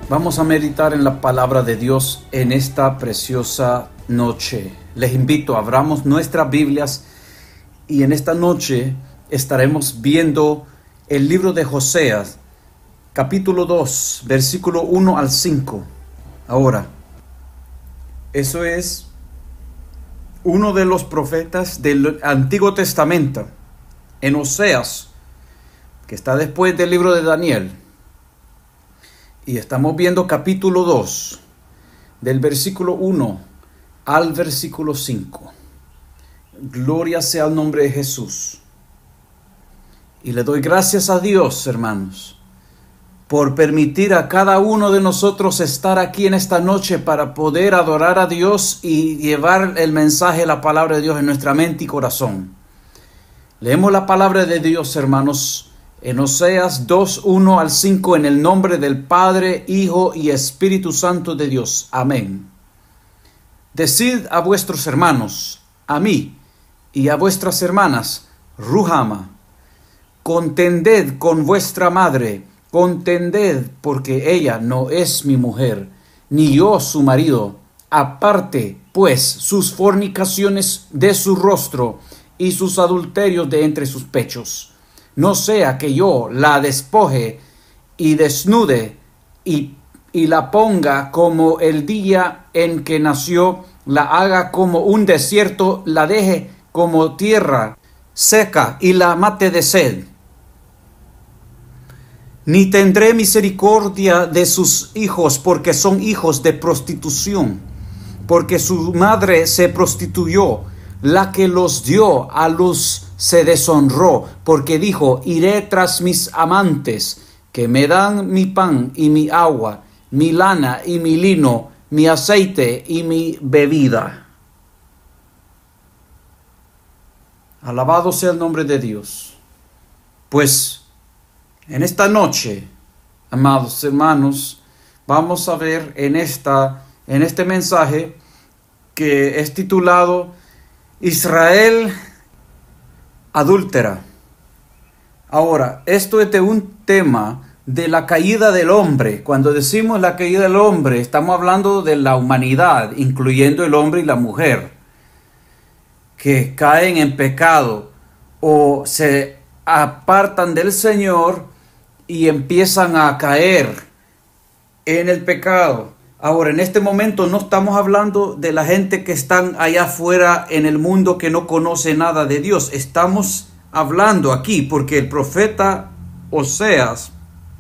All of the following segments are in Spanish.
Vamos a meditar en la palabra de Dios en esta preciosa noche. Les invito, abramos nuestras Biblias y en esta noche estaremos viendo el libro de Oseas, capítulo 2, versículo 1 al 5. Ahora, eso es uno de los profetas del Antiguo Testamento, en Oseas, que está después del libro de Daniel. Y estamos viendo capítulo 2, del versículo 1 al versículo 5. Gloria sea el nombre de Jesús. Y le doy gracias a Dios, hermanos, por permitir a cada uno de nosotros estar aquí en esta noche para poder adorar a Dios y llevar el mensaje, la palabra de Dios en nuestra mente y corazón. Leemos la palabra de Dios, hermanos, en Oseas 2, 1 al 5, en el nombre del Padre, Hijo y Espíritu Santo de Dios. Amén. Decid a vuestros hermanos, a mí y a vuestras hermanas, Ruhama, contended con vuestra madre, contended porque ella no es mi mujer, ni yo su marido. Aparte, pues, sus fornicaciones de su rostro y sus adulterios de entre sus pechos. No sea que yo la despoje y desnude y la ponga como el día en que nació, la haga como un desierto, la deje como tierra seca y la mate de sed. Ni tendré misericordia de sus hijos, porque son hijos de prostitución, porque su madre se prostituyó, la que los dio a luz se deshonró, porque dijo: iré tras mis amantes, que me dan mi pan y mi agua, mi lana y mi lino, mi aceite y mi bebida. Alabado sea el nombre de Dios. Pues en esta noche, amados hermanos, vamos a ver en este mensaje que es titulado Israel adúltera. Ahora, esto es de un tema de la caída del hombre. Cuando decimos la caída del hombre, estamos hablando de la humanidad, incluyendo el hombre y la mujer, que caen en pecado o se apartan del Señor y empiezan a caer en el pecado. Ahora, en este momento no estamos hablando de la gente que están allá afuera en el mundo que no conoce nada de Dios. Estamos hablando aquí porque el profeta Oseas,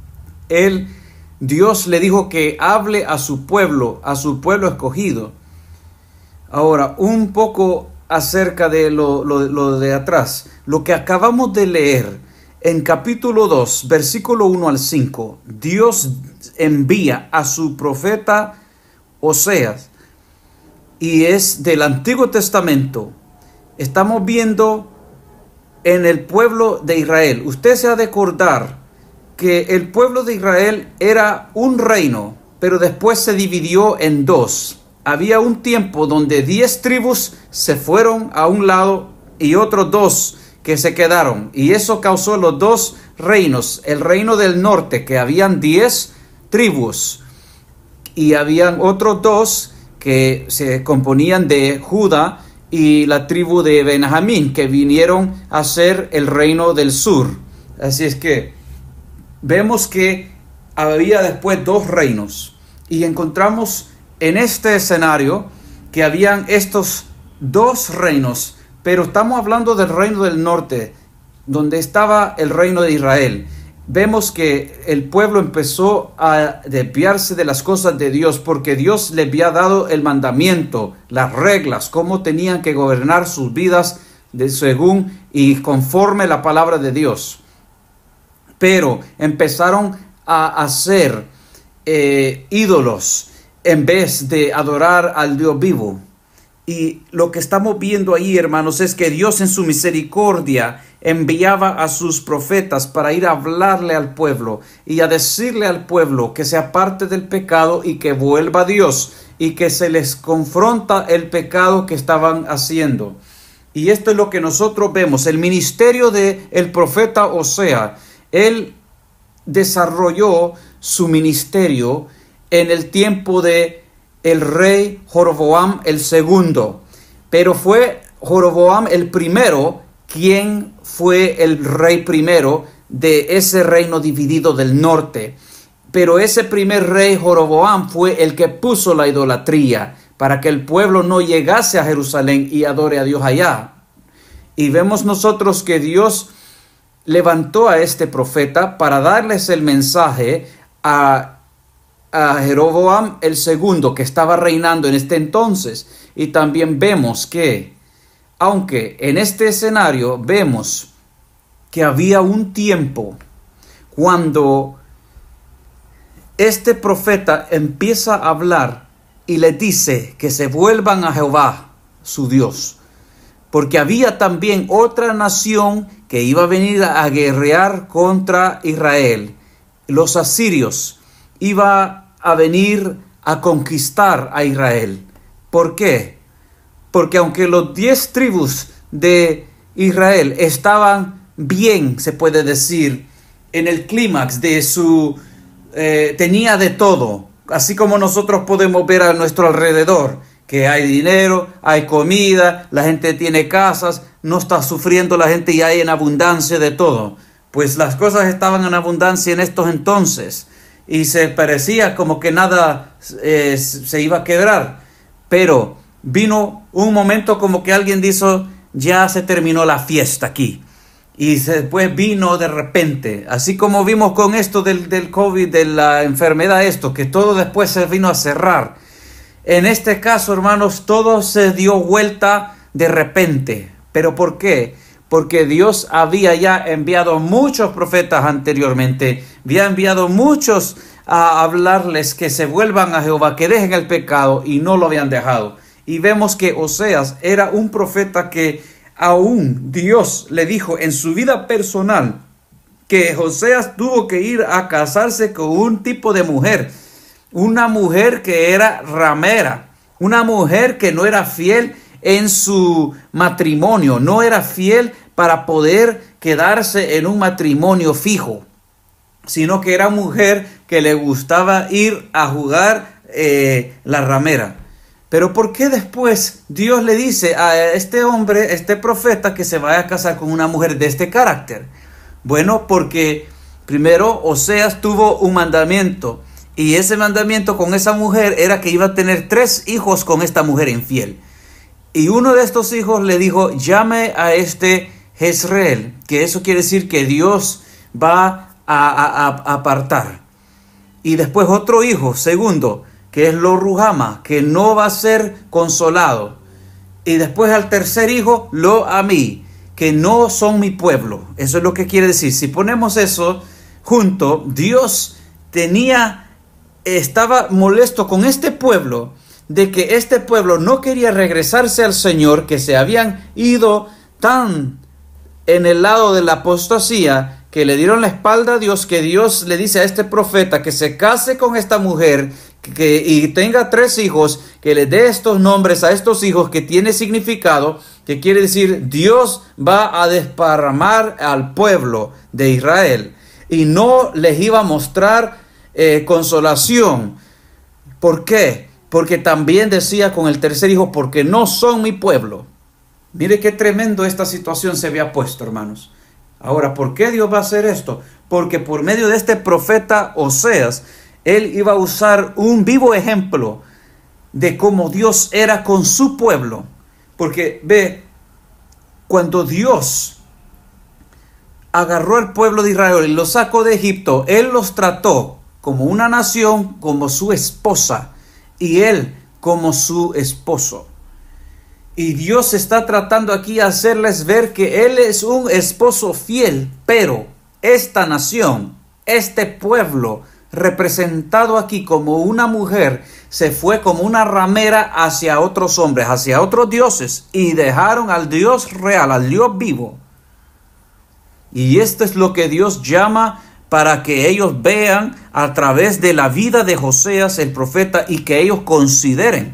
Dios le dijo que hable a su pueblo escogido. Ahora, un poco acerca de lo de atrás. Lo que acabamos de leer en capítulo 2, versículo 1 al 5, Dios envía a su profeta Oseas y es del Antiguo Testamento. Estamos viendo en el pueblo de Israel. Usted se ha de acordar que el pueblo de Israel era un reino, pero después se dividió en dos. Había un tiempo donde 10 tribus se fueron a un lado y otros 2 que se quedaron, y eso causó los dos reinos. El reino del norte, que habían 10 tribus, y habían otros 2 que se componían de Judá y la tribu de Benjamín, que vinieron a ser el reino del sur. Así es que vemos que había después 2 reinos, y encontramos en este escenario que habían estos 2 reinos. Pero estamos hablando del reino del norte, donde estaba el reino de Israel. Vemos que el pueblo empezó a desviarse de las cosas de Dios, porque Dios les había dado el mandamiento, las reglas, cómo tenían que gobernar sus vidas según y conforme la palabra de Dios. Pero empezaron a hacer ídolos en vez de adorar al Dios vivo. Y lo que estamos viendo ahí, hermanos, es que Dios en su misericordia enviaba a sus profetas para ir a hablarle al pueblo y a decirle al pueblo que se aparte del pecado y que vuelva a Dios, y que se les confronta el pecado que estaban haciendo. Y esto es lo que nosotros vemos. El ministerio del profeta Oseas, él desarrolló su ministerio en el tiempo de el rey Jeroboam el segundo. Pero fue Jeroboam el primero quien fue el rey primero de ese reino dividido del norte. Pero ese primer rey Jeroboam fue el que puso la idolatría para que el pueblo no llegase a Jerusalén y adore a Dios allá. Y vemos nosotros que Dios levantó a este profeta para darles el mensaje a Jeroboam el segundo, que estaba reinando en este entonces. Y también vemos que, aunque en este escenario vemos que había un tiempo cuando este profeta empieza a hablar y les dice que se vuelvan a Jehová, su Dios, porque había también otra nación que iba a venir a guerrear contra Israel. Los asirios iban a venir a conquistar a Israel. ¿Por qué? Porque aunque los 10 tribus de Israel estaban bien, se puede decir, en el clímax de su... tenía de todo, así como nosotros podemos ver a nuestro alrededor, que hay dinero, hay comida, la gente tiene casas, no está sufriendo la gente y hay en abundancia de todo. Pues las cosas estaban en abundancia en estos entonces y se parecía como que nada se iba a quebrar. Pero vino un momento como que alguien dijo, ya se terminó la fiesta aquí. Y después vino de repente, así como vimos con esto del COVID, de la enfermedad, que todo después se vino a cerrar. En este caso, hermanos, todo se dio vuelta de repente. ¿Pero por qué? Porque Dios había ya enviado muchos profetas anteriormente, había enviado muchos a hablarles que se vuelvan a Jehová, que dejen el pecado, y no lo habían dejado. Y vemos que Oseas era un profeta que aún Dios le dijo en su vida personal que Oseas tuvo que ir a casarse con un tipo de mujer, una mujer que era ramera, una mujer que no era fiel en su matrimonio, no era fiel para poder quedarse en un matrimonio fijo, sino que era mujer que le gustaba ir a jugar la ramera. Pero ¿por qué después Dios le dice a este hombre, este profeta, que se vaya a casar con una mujer de este carácter? Bueno, porque primero Oseas tuvo un mandamiento, y ese mandamiento con esa mujer era que iba a tener 3 hijos con esta mujer infiel. Y uno de estos hijos le dijo, llame a este Jezreel, que eso quiere decir que Dios va a apartar. Y después otro hijo, segundo, que es Lo Ruhama, que no va a ser consolado. Y después al tercer hijo, Lo Amí, que no son mi pueblo. Eso es lo que quiere decir. Si ponemos eso junto, Dios estaba molesto con este pueblo, de que este pueblo no quería regresarse al Señor, que se habían ido tan en el lado de la apostasía, que le dieron la espalda a Dios, que Dios le dice a este profeta que se case con esta mujer, y tenga 3 hijos, que le dé estos nombres a estos hijos, que tiene significado, que quiere decir Dios va a desparramar al pueblo de Israel y no les iba a mostrar consolación. ¿Por qué? Porque también decía con el tercer hijo, porque no son mi pueblo. Mire qué tremendo esta situación se había puesto, hermanos. Ahora, ¿por qué Dios va a hacer esto? Porque por medio de este profeta Oseas, él iba a usar un vivo ejemplo de cómo Dios era con su pueblo. Porque ve, cuando Dios agarró al pueblo de Israel y los sacó de Egipto, Él los trató como una nación, como su esposa, y Él como su esposo. Y Dios está tratando aquí de hacerles ver que Él es un esposo fiel, pero esta nación, este pueblo, representado aquí como una mujer, se fue como una ramera hacia otros hombres, hacia otros dioses, y dejaron al Dios real, al Dios vivo. Y esto es lo que Dios llama para que ellos vean a través de la vida de Oseas el profeta, y que ellos consideren.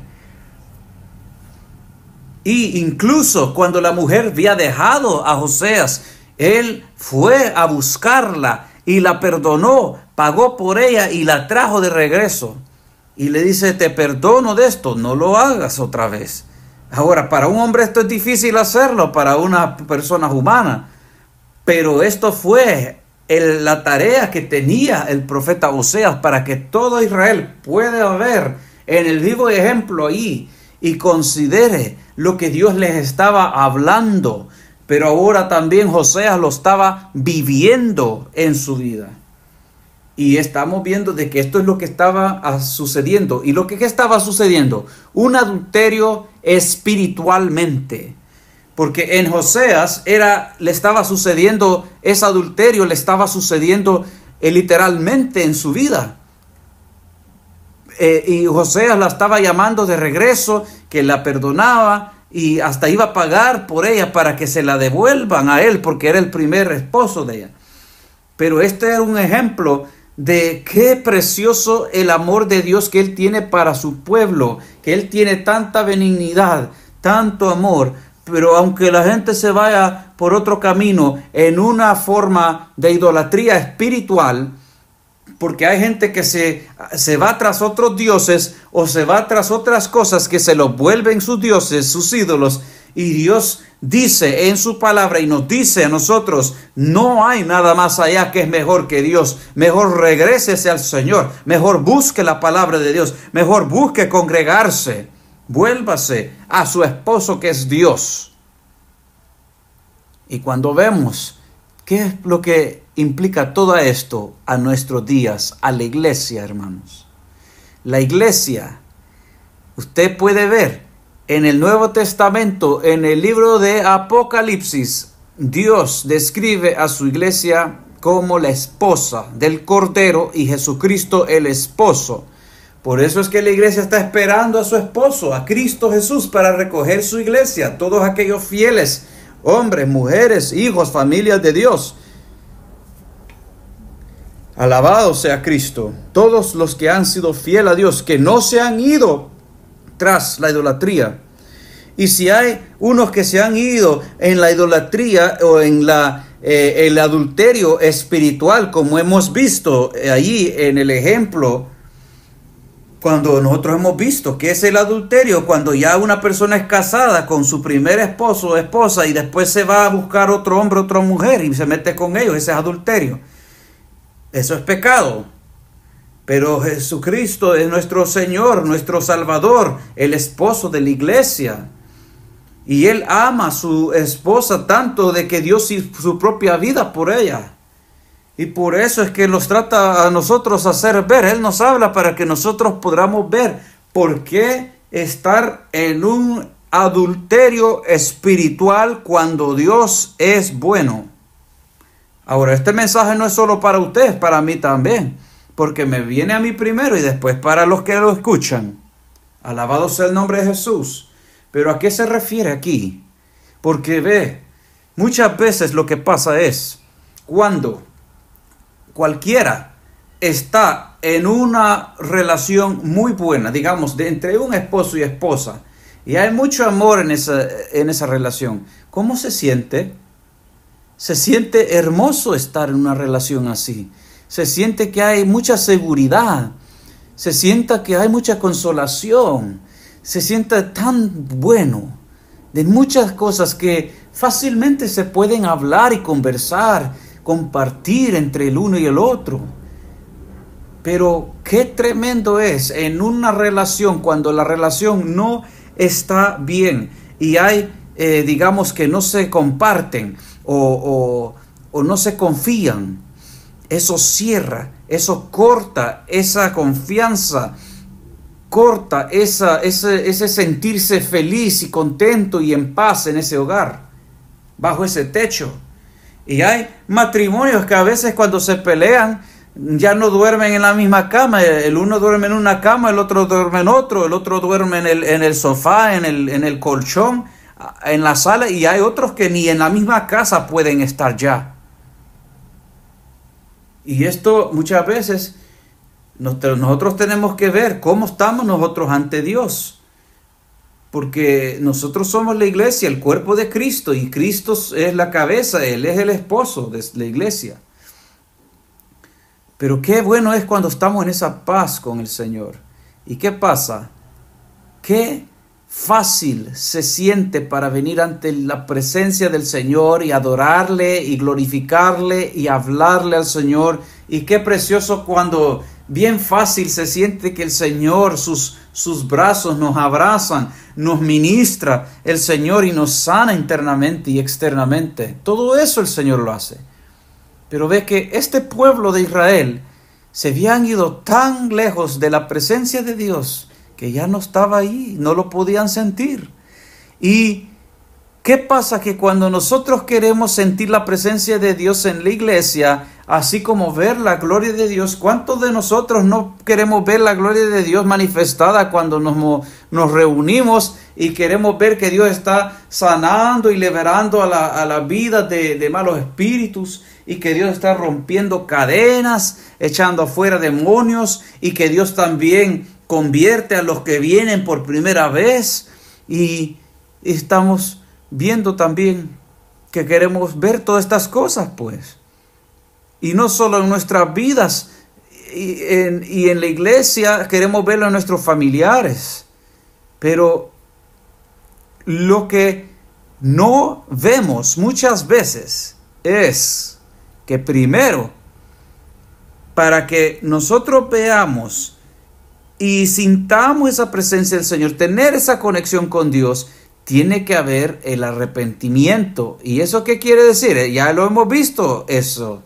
Y incluso cuando la mujer había dejado a Oseas, él fue a buscarla y la perdonó, pagó por ella y la trajo de regreso. y le dice, te perdono de esto, no lo hagas otra vez. Ahora, para un hombre esto es difícil hacerlo, para una persona humana, pero esto fue la tarea que tenía el profeta Oseas para que todo Israel pueda ver en el vivo ejemplo ahí y considere lo que Dios les estaba hablando, pero ahora también Oseas lo estaba viviendo en su vida. Y estamos viendo de que esto es lo que estaba sucediendo. ¿Y lo que estaba sucediendo? Un adulterio espiritualmente. Porque en Oseas le estaba sucediendo ese adulterio, le estaba sucediendo literalmente en su vida. Y Oseas la estaba llamando de regreso, que la perdonaba y hasta iba a pagar por ella para que se la devuelvan a él, porque era el primer esposo de ella. Pero este era un ejemplo de qué precioso el amor de Dios que Él tiene para su pueblo, que Él tiene tanta benignidad, tanto amor, pero aunque la gente se vaya por otro camino en una forma de idolatría espiritual, porque hay gente que se va tras otros dioses o se va tras otras cosas que se los vuelven sus dioses, sus ídolos, y Dios dice en su palabra y nos dice a nosotros, no hay nada más allá que es mejor que Dios. Mejor regrésese al Señor, mejor busque la palabra de Dios, mejor busque congregarse, vuélvase a su esposo que es Dios. Y cuando vemos qué es lo que implica todo esto a nuestros días, a la iglesia, hermanos. La iglesia, usted puede ver en el Nuevo Testamento, en el libro de Apocalipsis, Dios describe a su iglesia como la esposa del Cordero y Jesucristo el esposo. Por eso es que la iglesia está esperando a su esposo, a Cristo Jesús, para recoger su iglesia, todos aquellos fieles, hombres, mujeres, hijos, familias de Dios. Alabado sea Cristo. Todos los que han sido fieles a Dios, que no se han ido tras la idolatría. Y si hay unos que se han ido en la idolatría o en el adulterio espiritual, como hemos visto allí en el ejemplo, cuando nosotros hemos visto que es el adulterio, cuando ya una persona es casada con su primer esposo o esposa y después se va a buscar otro hombre, otra mujer y se mete con ellos, ese es adulterio. Eso es pecado. Pero Jesucristo es nuestro Señor, nuestro Salvador, el esposo de la iglesia. Y Él ama a su esposa tanto de que dio su propia vida por ella. Y por eso es que nos trata a nosotros hacer ver. Él nos habla para que nosotros podamos ver por qué estar en un adulterio espiritual cuando Dios es bueno. Ahora, este mensaje no es solo para ustedes, para mí también. Porque me viene a mí primero y después para los que lo escuchan. Alabado sea el nombre de Jesús. Pero ¿a qué se refiere aquí? Porque ve, muchas veces lo que pasa es cuando cualquiera está en una relación muy buena, digamos, entre un esposo y esposa, y hay mucho amor en esa relación, ¿cómo se siente? Se siente hermoso estar en una relación así. Se siente que hay mucha seguridad, se siente que hay mucha consolación, se siente tan bueno de muchas cosas que fácilmente se pueden hablar y conversar, compartir entre el uno y el otro. Pero qué tremendo es en una relación cuando la relación no está bien y hay, digamos que no se comparten o no se confían. Eso cierra, eso corta esa confianza, corta ese sentirse feliz y contento y en paz en ese hogar, bajo ese techo. Y hay matrimonios que a veces cuando se pelean ya no duermen en la misma cama. El uno duerme en una cama, el otro duerme en otro, el otro duerme en el sofá, en el colchón, en la sala, y hay otros que ni en la misma casa pueden estar ya. Y esto muchas veces nosotros tenemos que ver cómo estamos nosotros ante Dios. Porque nosotros somos la iglesia, el cuerpo de Cristo, y Cristo es la cabeza, Él es el esposo de la iglesia. Pero qué bueno es cuando estamos en esa paz con el Señor. ¿Y qué pasa? Qué fácil se siente para venir ante la presencia del Señor y adorarle y glorificarle y hablarle al Señor. Y qué precioso cuando bien fácil se siente que el Señor, sus brazos nos abrazan, nos ministra el Señor y nos sana internamente y externamente. Todo eso el Señor lo hace. Pero ve que este pueblo de Israel se habían ido tan lejos de la presencia de Dios que ya no estaba ahí, no lo podían sentir. ¿Y qué pasa? Que cuando nosotros queremos sentir la presencia de Dios en la iglesia, así como ver la gloria de Dios, ¿cuántos de nosotros no queremos ver la gloria de Dios manifestada cuando nos reunimos y queremos ver que Dios está sanando y liberando a la vida de malos espíritus, y que Dios está rompiendo cadenas, echando afuera demonios, y que Dios también convierte a los que vienen por primera vez? Y estamos viendo también que queremos ver todas estas cosas, pues. Y no solo en nuestras vidas y en la iglesia, queremos verlo en nuestros familiares. Pero lo que no vemos muchas veces es que primero, para que nosotros veamos y sintamos esa presencia del Señor, tener esa conexión con Dios, tiene que haber el arrepentimiento. ¿Y eso qué quiere decir? Ya lo hemos visto eso.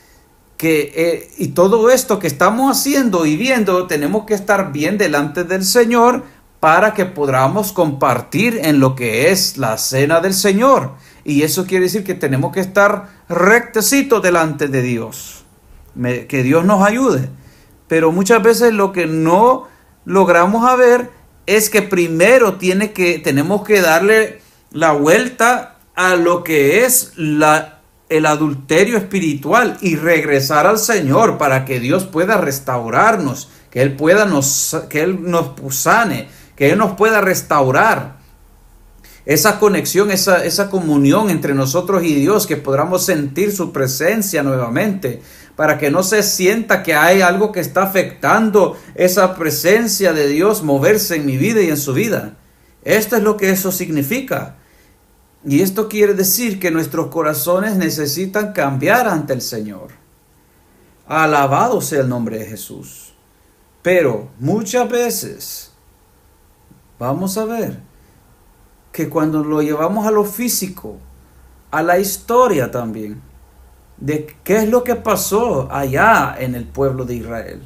Y todo esto que estamos haciendo y viendo, tenemos que estar bien delante del Señor para que podamos compartir en lo que es la cena del Señor. Y eso quiere decir que tenemos que estar rectecitos delante de Dios. Que Dios nos ayude. Pero muchas veces lo que no logramos a ver es que primero tenemos que darle la vuelta a lo que es el adulterio espiritual y regresar al Señor para que Dios pueda restaurarnos, que Él nos sane, que Él nos pueda restaurar. Esa conexión, esa comunión entre nosotros y Dios, que podamos sentir su presencia nuevamente, para que no se sienta que hay algo que está afectando esa presencia de Dios moverse en mi vida y en su vida. Esto es lo que eso significa. Y esto quiere decir que nuestros corazones necesitan cambiar ante el Señor. Alabado sea el nombre de Jesús. Pero muchas veces vamos a ver que cuando lo llevamos a lo físico, a la historia también, de qué es lo que pasó allá en el pueblo de Israel.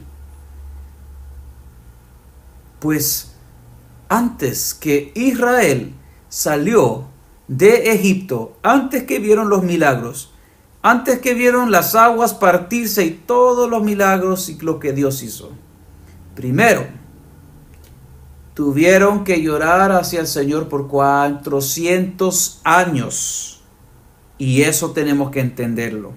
Pues antes que Israel salió de Egipto, antes que vieron los milagros, antes que vieron las aguas partirse y todos los milagros y lo que Dios hizo, primero tuvieron que llorar hacia el Señor por 400 años. Y eso tenemos que entenderlo.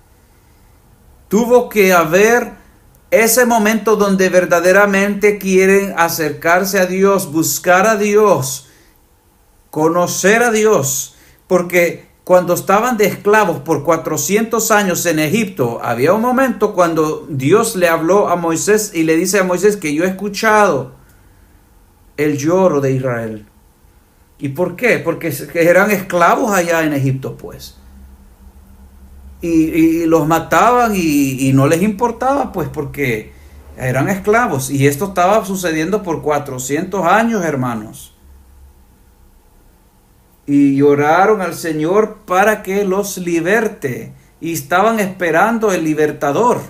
Tuvo que haber ese momento donde verdaderamente quieren acercarse a Dios, buscar a Dios, conocer a Dios. Porque cuando estaban de esclavos por 400 años en Egipto, había un momento cuando Dios le habló a Moisés y le dice a Moisés que yo he escuchado el lloro de Israel. ¿Y por qué? Porque eran esclavos allá en Egipto, pues. Y los mataban y no les importaba, pues, porque eran esclavos. Y esto estaba sucediendo por 400 años, hermanos. Y lloraron al Señor para que los liberte. Y estaban esperando el libertador.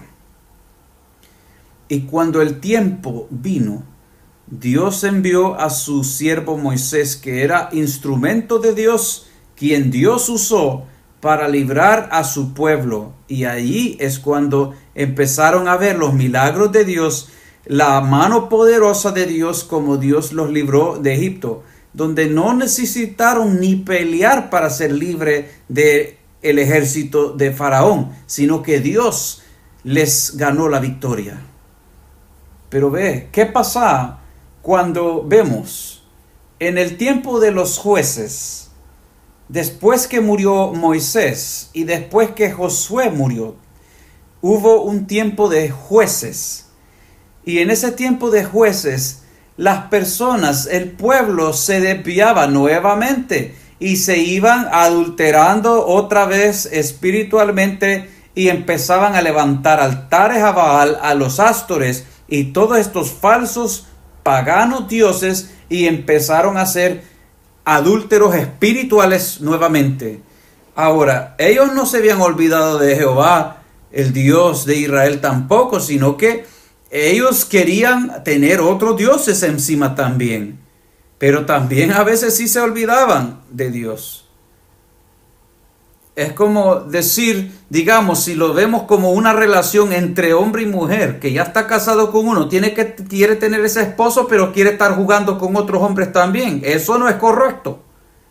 Y cuando el tiempo vino, Dios envió a su siervo Moisés, que era instrumento de Dios, quien Dios usó para librar a su pueblo. Y allí es cuando empezaron a ver los milagros de Dios, la mano poderosa de Dios, como Dios los libró de Egipto, donde no necesitaron ni pelear para ser libre del ejército de Faraón, sino que Dios les ganó la victoria. Pero ve, ¿qué pasa cuando vemos en el tiempo de los jueces, después que murió Moisés y después que Josué murió, hubo un tiempo de jueces? Y en ese tiempo de jueces, las personas, el pueblo se desviaba nuevamente y se iban adulterando otra vez espiritualmente y empezaban a levantar altares a Baal, a los Ástores y todos estos falsos paganos dioses, y empezaron a ser adúlteros espirituales nuevamente. Ahora, ellos no se habían olvidado de Jehová, el Dios de Israel tampoco, sino que ellos querían tener otros dioses encima también. Pero también a veces sí se olvidaban de Dios. Es como decir, digamos, si lo vemos como una relación entre hombre y mujer, que ya está casado con uno, quiere tener ese esposo, pero quiere estar jugando con otros hombres también. Eso no es correcto.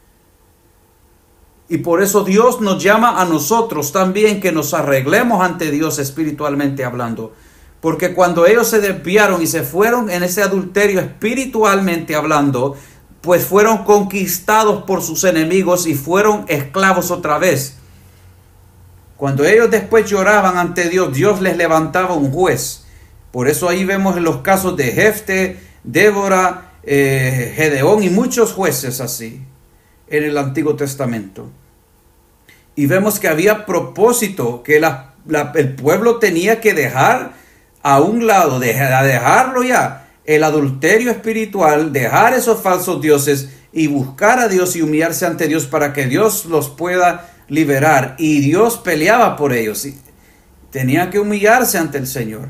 Y por eso Dios nos llama a nosotros también que nos arreglemos ante Dios espiritualmente hablando. Porque cuando ellos se desviaron y se fueron en ese adulterio espiritualmente hablando, pues fueron conquistados por sus enemigos y fueron esclavos otra vez. Cuando ellos después lloraban ante Dios, Dios les levantaba un juez. Por eso ahí vemos en los casos de Jefte, Débora, Gedeón y muchos jueces así en el Antiguo Testamento. Y vemos que había propósito, que el pueblo tenía que dejar a un lado, dejarlo ya, el adulterio espiritual, dejar esos falsos dioses y buscar a Dios y humillarse ante Dios para que Dios los pueda liberar. Y Dios peleaba por ellos. Tenían que humillarse ante el Señor.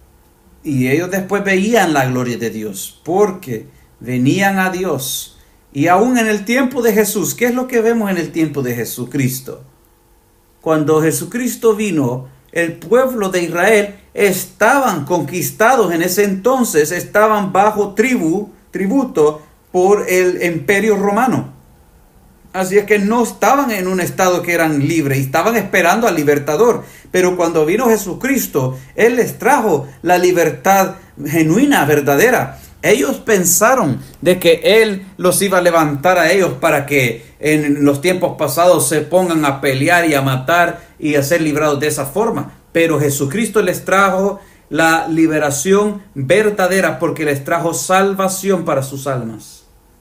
Y ellos después veían la gloria de Dios, porque venían a Dios. Y aún en el tiempo de Jesús, ¿qué es lo que vemos en el tiempo de Jesucristo? Cuando Jesucristo vino, el pueblo de Israel estaban conquistados en ese entonces, estaban bajo tributo por el imperio romano. Así es que no estaban en un estado que eran libres, estaban esperando al libertador. Pero cuando vino Jesucristo, Él les trajo la libertad genuina, verdadera. Ellos pensaron de que Él los iba a levantar a ellos para que en los tiempos pasados se pongan a pelear y a matar y a ser librados de esa forma. Pero Jesucristo les trajo la liberación verdadera porque les trajo salvación para sus almas.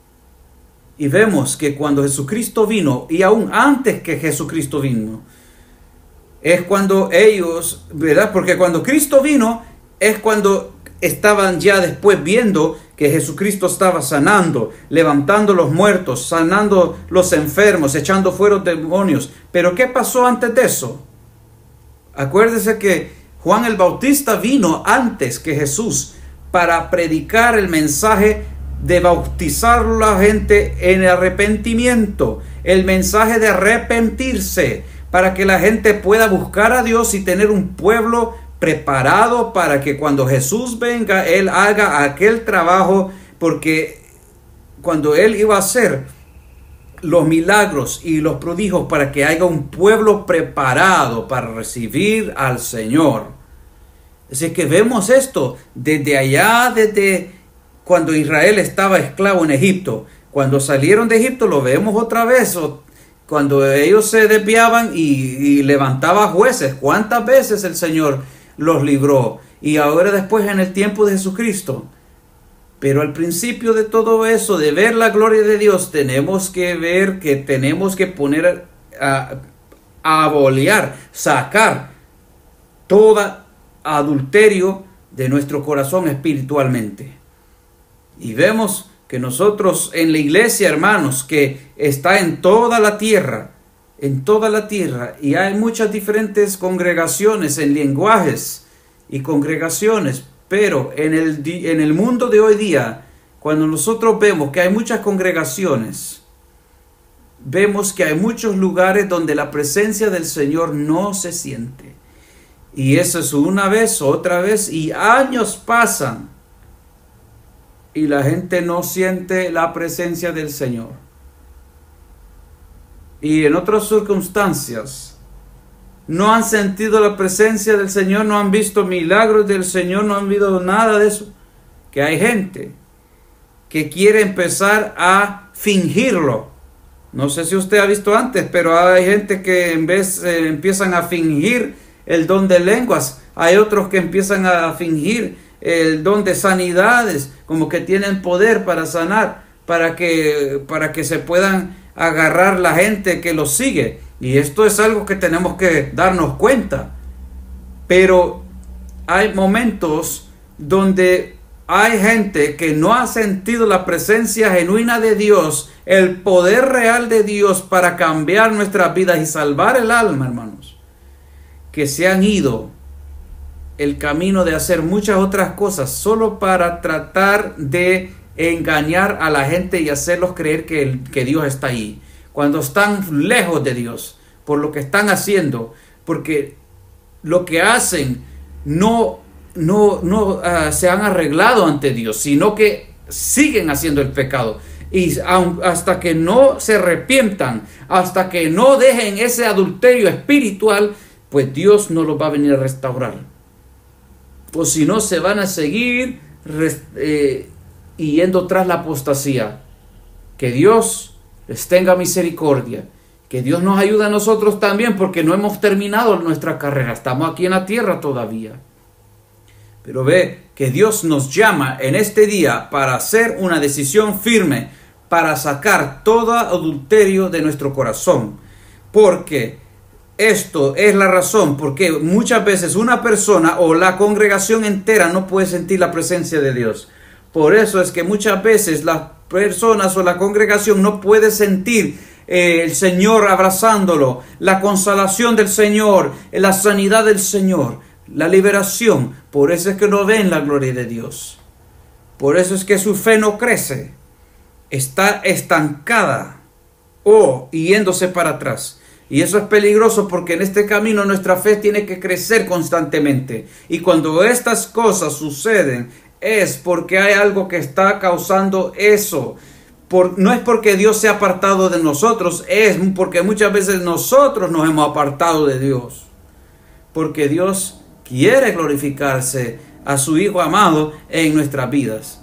Y vemos que cuando Jesucristo vino, y aún antes que Jesucristo vino, es cuando ellos, ¿verdad? Porque cuando Cristo vino, es cuando estaban ya después viendo que Jesucristo estaba sanando, levantando los muertos, sanando los enfermos, echando fuera demonios. Pero ¿qué pasó antes de eso? Acuérdese que Juan el Bautista vino antes que Jesús para predicar el mensaje de bautizar a la gente en arrepentimiento, el mensaje de arrepentirse, para que la gente pueda buscar a Dios y tener un pueblo preparado para que cuando Jesús venga, Él haga aquel trabajo, porque cuando Él iba a hacer los milagros y los prodigios para que haya un pueblo preparado para recibir al Señor. Así que vemos esto desde allá, desde cuando Israel estaba esclavo en Egipto. Cuando salieron de Egipto lo vemos otra vez, cuando ellos se desviaban y levantaba jueces. ¿Cuántas veces el Señor los libró? Y ahora después en el tiempo de Jesucristo. Pero al principio de todo eso, de ver la gloria de Dios, tenemos que ver que tenemos que poner a abolir, sacar todo adulterio de nuestro corazón espiritualmente. Y vemos que nosotros en la iglesia, hermanos, que está en toda la tierra, y hay muchas diferentes congregaciones en lenguajes y congregaciones, pero en el mundo de hoy día, cuando nosotros vemos que hay muchas congregaciones, vemos que hay muchos lugares donde la presencia del Señor no se siente. Y eso es una vez, otra vez, y años pasan y la gente no siente la presencia del Señor. Y en otras circunstancias no han sentido la presencia del Señor, no han visto milagros del Señor, no han visto nada de eso. Que hay gente que quiere empezar a fingirlo. No sé si usted ha visto antes, pero hay gente que en vez empiezan a fingir el don de lenguas. Hay otros que empiezan a fingir el don de sanidades, como que tienen poder para sanar, para que se puedan agarrar la gente que los sigue. Y esto es algo que tenemos que darnos cuenta. Pero hay momentos donde hay gente que no ha sentido la presencia genuina de Dios, el poder real de Dios para cambiar nuestras vidas y salvar el alma, hermanos, que se han ido el camino de hacer muchas otras cosas solo para tratar de engañar a la gente y hacerlos creer que Dios está ahí, cuando están lejos de Dios, por lo que están haciendo, porque lo que hacen no se han arreglado ante Dios, sino que siguen haciendo el pecado. Y hasta que no se arrepientan, hasta que no dejen ese adulterio espiritual, pues Dios no los va a venir a restaurar. O si no, se van a seguir yendo tras la apostasía. Que Dios les tenga misericordia. Que Dios nos ayude a nosotros también, porque no hemos terminado nuestra carrera. Estamos aquí en la tierra todavía. Pero ve que Dios nos llama en este día para hacer una decisión firme, para sacar todo adulterio de nuestro corazón. Porque esto es la razón, porque muchas veces una persona o la congregación entera no puede sentir la presencia de Dios. Por eso es que muchas veces las personas o la congregación no puede sentir el Señor abrazándolo, la consolación del Señor, la sanidad del Señor, la liberación. Por eso es que no ven la gloria de Dios. Por eso es que su fe no crece. Está estancada o yéndose para atrás. Y eso es peligroso, porque en este camino nuestra fe tiene que crecer constantemente. Y cuando estas cosas suceden es porque hay algo que está causando eso. No es porque Dios se ha apartado de nosotros, es porque muchas veces nosotros nos hemos apartado de Dios. Porque Dios quiere glorificarse a su Hijo amado en nuestras vidas.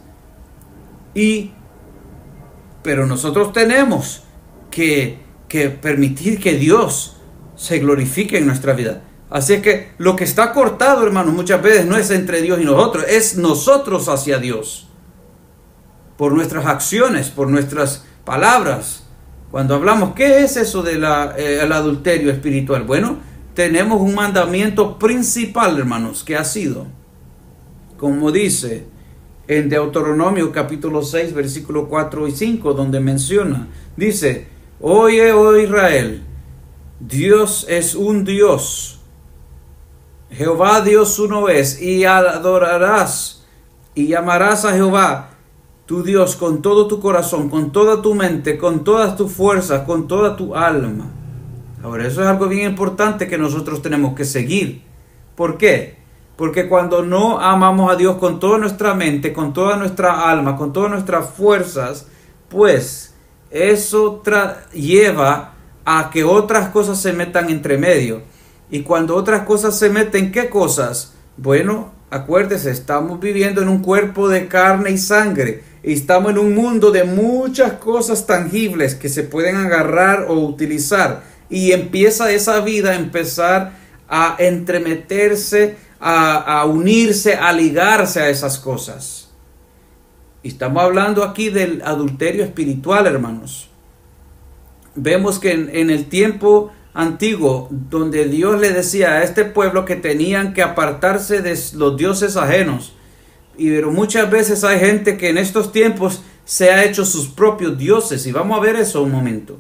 Pero nosotros tenemos que permitir que Dios se glorifique en nuestra vida. Así que lo que está cortado, hermanos, muchas veces no es entre Dios y nosotros, es nosotros hacia Dios. Por nuestras acciones, por nuestras palabras. Cuando hablamos, ¿qué es eso del adulterio espiritual? Bueno, tenemos un mandamiento principal, hermanos, que ha sido, como dice en Deuteronomio capítulo 6, versículo 4 y 5, donde menciona, dice: Oye, oh Israel, Dios es un Dios, Jehová Dios uno es, y adorarás y llamarás a Jehová tu Dios con todo tu corazón, con toda tu mente, con todas tus fuerzas, con toda tu alma. Ahora, eso es algo bien importante que nosotros tenemos que seguir. ¿Por qué? Porque cuando no amamos a Dios con toda nuestra mente, con toda nuestra alma, con todas nuestras fuerzas, pues eso lleva a que otras cosas se metan entre medio. Y cuando otras cosas se meten, ¿qué cosas? Bueno, acuérdese, estamos viviendo en un cuerpo de carne y sangre. Y estamos en un mundo de muchas cosas tangibles que se pueden agarrar o utilizar. Y empieza esa vida a empezar a entremeterse, a unirse, a ligarse a esas cosas. Y estamos hablando aquí del adulterio espiritual, hermanos. Vemos que en el tiempo antiguo, donde Dios le decía a este pueblo que tenían que apartarse de los dioses ajenos, pero muchas veces hay gente que en estos tiempos se ha hecho sus propios dioses, y vamos a ver eso un momento.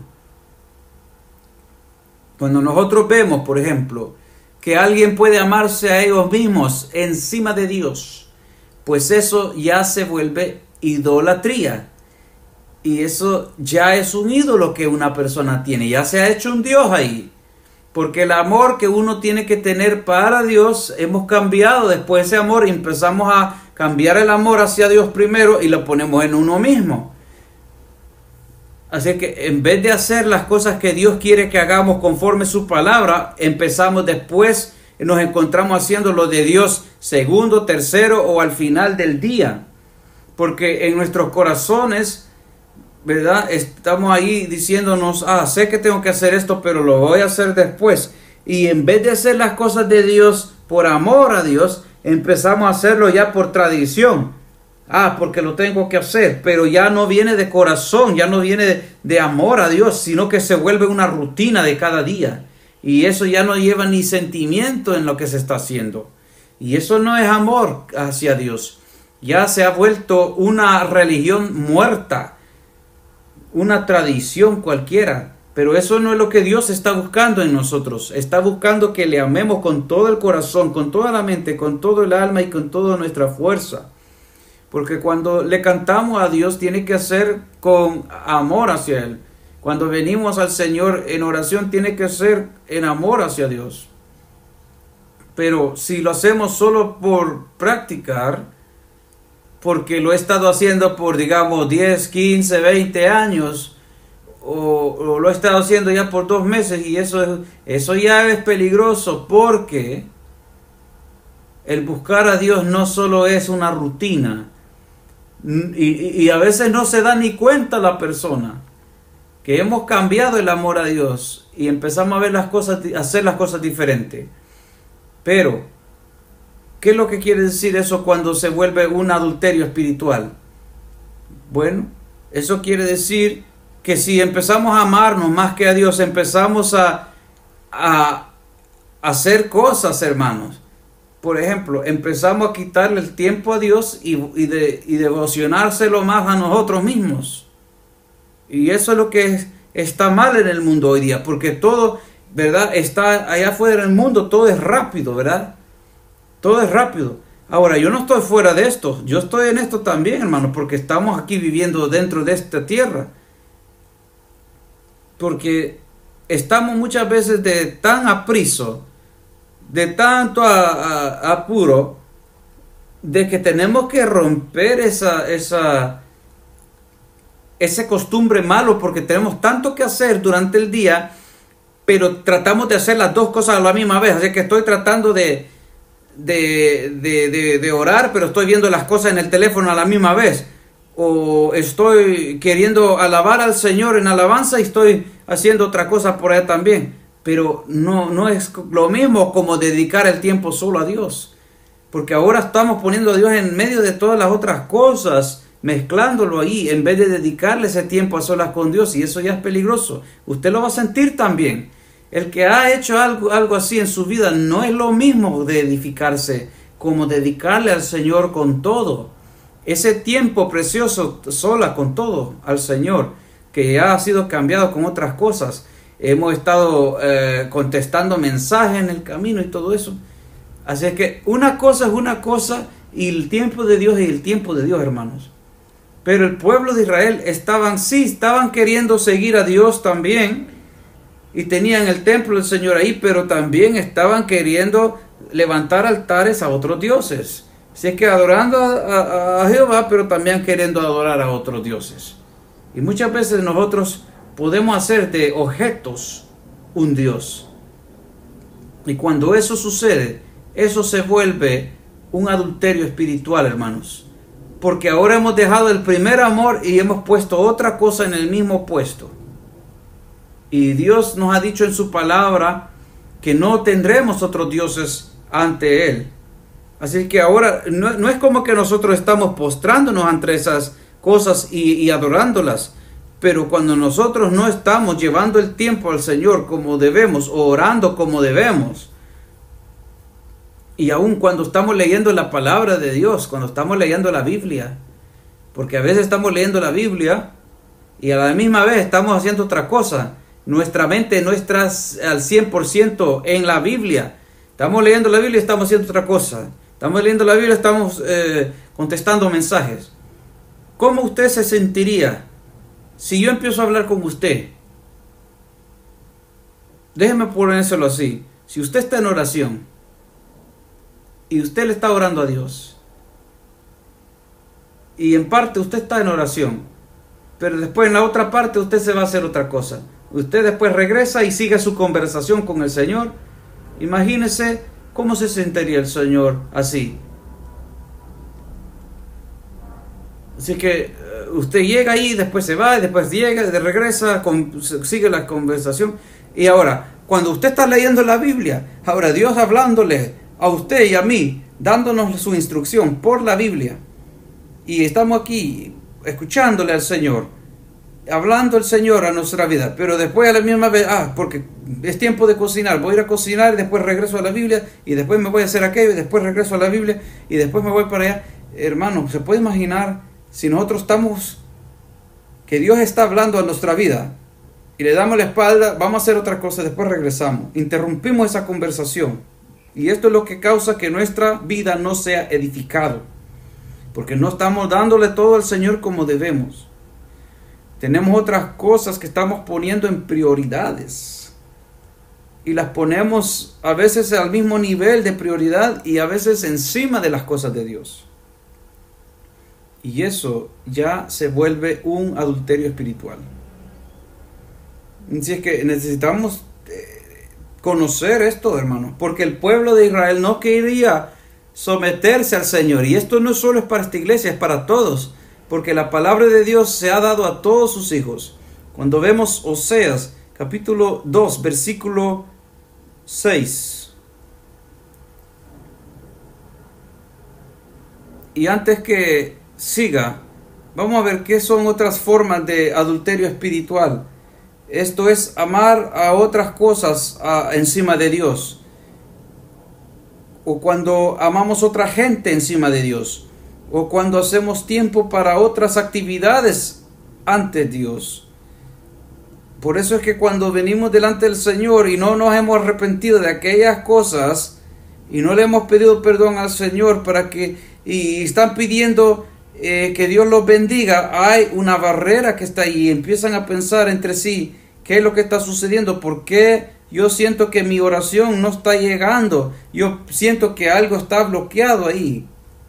Cuando nosotros vemos, por ejemplo, que alguien puede amarse a ellos mismos encima de Dios, pues eso ya se vuelve idolatría. Y eso ya es un ídolo que una persona tiene, ya se ha hecho un Dios ahí. Porque el amor que uno tiene que tener para Dios, hemos cambiado después ese amor y empezamos a cambiar el amor hacia Dios primero y lo ponemos en uno mismo. Así que en vez de hacer las cosas que Dios quiere que hagamos conforme su palabra, empezamos después, nos encontramos haciendo lo de Dios segundo, tercero o al final del día. Porque en nuestros corazones, ¿verdad?, estamos ahí diciéndonos, sé que tengo que hacer esto, pero lo voy a hacer después. Y en vez de hacer las cosas de Dios por amor a Dios, empezamos a hacerlo ya por tradición. Porque lo tengo que hacer, pero ya no viene de corazón, ya no viene de amor a Dios, sino que se vuelve una rutina de cada día. Y eso ya no lleva ni sentimiento en lo que se está haciendo. Y eso no es amor hacia Dios. Ya se ha vuelto una religión muerta, una tradición cualquiera. Pero eso no es lo que Dios está buscando en nosotros. Está buscando que le amemos con todo el corazón, con toda la mente, con todo el alma y con toda nuestra fuerza. Porque cuando le cantamos a Dios, tiene que ser con amor hacia Él. Cuando venimos al Señor en oración, tiene que ser en amor hacia Dios. Pero si lo hacemos solo por practicar, porque lo he estado haciendo por, digamos, 10, 15, 20 años, o lo he estado haciendo ya por 2 meses, y eso ya es peligroso, porque el buscar a Dios no solo es una rutina, y a veces no se da ni cuenta la persona que hemos cambiado el amor a Dios y empezamos a ver las cosas, a hacer las cosas diferentes. Pero ¿qué es lo que quiere decir eso cuando se vuelve un adulterio espiritual? Bueno, eso quiere decir que si empezamos a amarnos más que a Dios, empezamos a hacer cosas, hermanos. Por ejemplo, empezamos a quitarle el tiempo a Dios y devocionárselo más a nosotros mismos. Y eso es lo que está mal en el mundo hoy día, porque todo, ¿verdad? Está allá afuera en el mundo, todo es rápido, ¿verdad? Todo es rápido. Ahora, yo no estoy fuera de esto, yo estoy en esto también, hermano, porque estamos aquí viviendo dentro de esta tierra. Porque estamos muchas veces de tan apriso, de tanto apuro, de que tenemos que romper esa costumbre malo, porque tenemos tanto que hacer durante el día, pero tratamos de hacer las dos cosas a la misma vez. Así que estoy tratando de orar, pero estoy viendo las cosas en el teléfono a la misma vez. O estoy queriendo alabar al Señor en alabanza y estoy haciendo otra cosa por allá también. Pero no es lo mismo como dedicar el tiempo solo a Dios. Porque ahora estamos poniendo a Dios en medio de todas las otras cosas, mezclándolo ahí, en vez de dedicarle ese tiempo a solas con Dios. Y eso ya es peligroso. Usted lo va a sentir también. El que ha hecho algo así en su vida no es lo mismo de edificarse como dedicarle al Señor con todo. Ese tiempo precioso sola con todo al Señor, que ya ha sido cambiado con otras cosas. Hemos estado contestando mensajes en el camino y todo eso. Así es que una cosa es una cosa y el tiempo de Dios es el tiempo de Dios, hermanos. Pero el pueblo de Israel estaban queriendo seguir a Dios también. Y tenían el templo del Señor ahí, pero también estaban queriendo levantar altares a otros dioses. Así es que adorando a Jehová, pero también queriendo adorar a otros dioses. Y muchas veces nosotros podemos hacer de objetos un Dios. Y cuando eso sucede, eso se vuelve un adulterio espiritual, hermanos. Porque ahora hemos dejado el primer amor y hemos puesto otra cosa en el mismo puesto. Y Dios nos ha dicho en su palabra que no tendremos otros dioses ante Él. Así que ahora no es como que nosotros estamos postrándonos ante esas cosas y adorándolas. Pero cuando nosotros no estamos llevando el tiempo al Señor como debemos, o orando como debemos, y aun cuando estamos leyendo la palabra de Dios, cuando estamos leyendo la Biblia, porque a veces estamos leyendo la Biblia y a la misma vez estamos haciendo otra cosa. Nuestra mente no está al 100% en la Biblia. Estamos leyendo la Biblia y estamos haciendo otra cosa. Estamos leyendo la Biblia y estamos contestando mensajes. ¿Cómo usted se sentiría si yo empiezo a hablar con usted? Déjeme ponérselo así. Si usted está en oración y usted le está orando a Dios, y en parte usted está en oración, pero después en la otra parte usted se va a hacer otra cosa. Usted después regresa y sigue su conversación con el Señor. Imagínese cómo se sentiría el Señor así. Así que usted llega ahí, después se va, después llega, regresa, sigue la conversación. Y ahora, cuando usted está leyendo la Biblia, ahora Dios hablándole a usted y a mí dándonos su instrucción por la Biblia. Y estamos aquí escuchándole al Señor, hablando el Señor a nuestra vida, pero después a la misma vez, porque es tiempo de cocinar, voy a ir a cocinar y después regreso a la Biblia y después me voy a hacer aquello y después regreso a la Biblia y después me voy para allá. Hermano, ¿se puede imaginar si nosotros estamos, que Dios está hablando a nuestra vida y le damos la espalda, vamos a hacer otra cosa, después regresamos, interrumpimos esa conversación y esto es lo que causa que nuestra vida no sea edificado, porque no estamos dándole todo al Señor como debemos. Tenemos otras cosas que estamos poniendo en prioridades y las ponemos a veces al mismo nivel de prioridad y a veces encima de las cosas de Dios. Y eso ya se vuelve un adulterio espiritual. Así es que necesitamos conocer esto, hermano, porque el pueblo de Israel no quería someterse al Señor. Y esto no solo es para esta iglesia, es para todos. Porque la palabra de Dios se ha dado a todos sus hijos. Cuando vemos Oseas, capítulo 2, versículo 6. Y antes que siga, vamos a ver qué son otras formas de adulterio espiritual. Esto es amar a otras cosas encima de Dios. O cuando amamos a otra gente encima de Dios. O cuando hacemos tiempo para otras actividades ante Dios. Por eso es que cuando venimos delante del Señor y no nos hemos arrepentido de aquellas cosas y no le hemos pedido perdón al Señor y están pidiendo que Dios los bendiga, hay una barrera que está ahí y empiezan a pensar entre sí qué es lo que está sucediendo, por qué yo siento que mi oración no está llegando, yo siento que algo está bloqueado ahí.